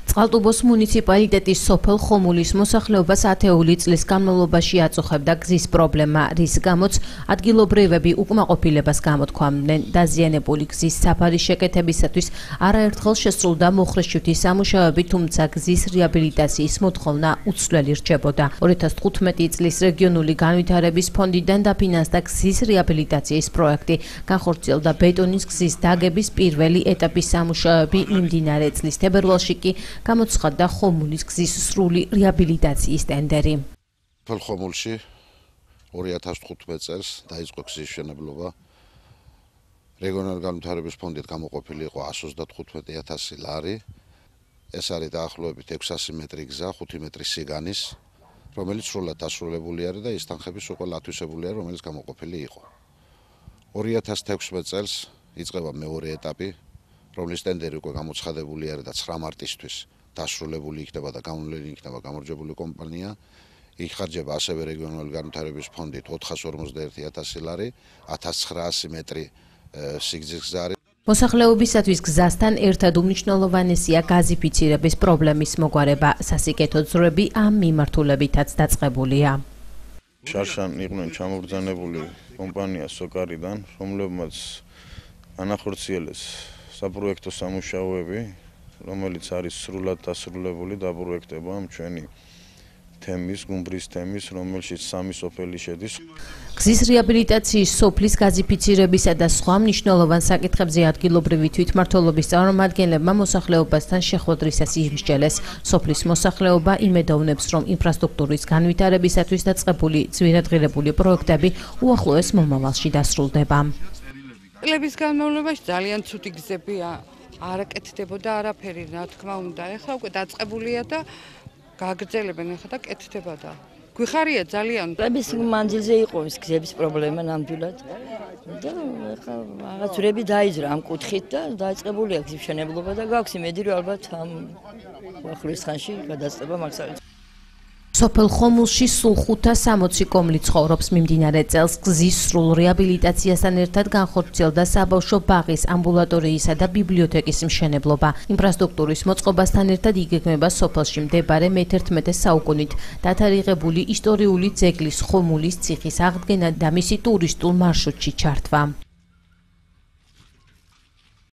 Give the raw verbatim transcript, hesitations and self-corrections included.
წყალტუბოს მუნიციპალიტეტის სოფელ ხომულის მოსახლეობას ათეული წლის განმავლობაში აწუხებდა გზის პრობლემა, რის გამოც ადგილობრივები უკმაყოფილებას გამოთქვამდნენ. დაზიანებული გზის საფარის შეკეთებისათვის არაერთხელ შესრულდა მოხრეშვითი სამუშაოები, თუმცა გზის რეაბილიტაციის მოთხოვნა უცვლელი რჩებოდა. ორი ათას თხუთმეტი წლის რეგიონული განვითარების ფონდიდან დაფინანსდა გზის რეაბილიტაციის პროექტი, განხორციელდა ბეტონის გზის დაგების პირველი ეტაპის სამუშაოები, მიმდინარე წლის თებერვალში კი გამოცხადდა ხომულის გზის სრული რეაბილიტაციის ტენდერი. სოფელ ხომულში ორი ათას თხუთმეტ წელს დაიწყო გზის მშენებლობა. რეგიონალური განვითარების ფონდით გამოყოფილი იყო εκατს ოცდათხუთმეტი ათასი ლარი. ეს არის დაახლოებით ექვსასი მეტრი გზა, ხუთი მეტრი სიგანის, რომელიც სრულად დასრულებული არის და ის თანხების უკვე ათვისებული არის, რომელიც გამოყოფილი იყო. ორი ათას თექვსმეტ წელს იწყება მეორე ეტაპი, რომლის ტენდერი უკვე გამოცხადებული არის და ცხრა მარტისთვის დასრულებული იქნება და გამოვლენილი იქნება გამარჯვებული კომპანია. იხარჯება ასევე რეგიონული განვითარების ფონდით ოთხას ორმოცდაერთი ათასი ლარი, ათას ცხრაასი მეტრი სიგრძის გზა. მოსახლეობისათვის გზასთან ერთად უმნიშვნელოვანესია გაზიფიცირების პრობლემის მოგვარება. სასიკეთო ძროები ამ მიმართულებითაც დაწყებულია. შარშან იყვნენ ჩამობრძანებული კომპანია სოკარიდან, რომლებმაც ანახორციელეს საპროექტო სამუშაოები, რომელიც არის სრულად დასრულებული, დაპროექტება ჩვენი თემის, გუმბრის თემის, რომელშიც სამი სოფელი შედის. გზის რეაბილიტაციის, სოფლის გაზიფიცირებისა და სხვა მნიშვნელოვან საკითხებზე ადგილობრივი თვითმმართველობის წარმომადგენლებმა მოსახლეობასთან შეხვედრისას იმსჯელეს. სოფლის მოსახლეობა იმედოვნებს, რომ ინფრასტრუქტურის განვითარებისათვის დაწყებული ძვირადღირებული პროექტები უახლოეს მომავალში დასრულდება. წლების განმავლობაში ძალიან ცუდი გზები არ აკეთდებოდა არაფერი, რა თქმა უნდა. ეხლა უკვე დაწყებულია და გაგრძელებენ ეხლა და კეთდება და გვიხარია ძალიან. წლების მანძილზე იყო ეს გზების პრობლემა ნამდვილად. და ეხლა რაღაცურები დაიძრა ამ კუთხით და დაიწყებულია გზის მშენებლობა და გაქვს იმედი, რომ ალბათ ამ ახლოს ხანში გადაწყვეტა მაგალითად. სოფელ ხომულში სულ ხუთას სამოცი კომლი ცხოვრობს. მიმდინარე წელს გზის სრულ რეაბილიტაციასთან ერთად განხორციელდა საბავშვო ბაღის, ამბულატორიისა და ბიბლიოთეკის მშენებლობა. ინფრასტრუქტურის მოწყობასთან ერთად იგეგმება სოფელში მდებარე მეთერთმეტე საუკუნით დათარიღებული ისტორიული ძეგლის ხომულის ციხის აღდგენა და მისი ტურისტულ მარშრუტში ჩართვა.